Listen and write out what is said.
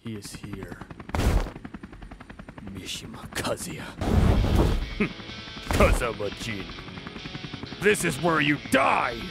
He is here. Mishima Kazuya. 'Kazama-jin. This is where you die!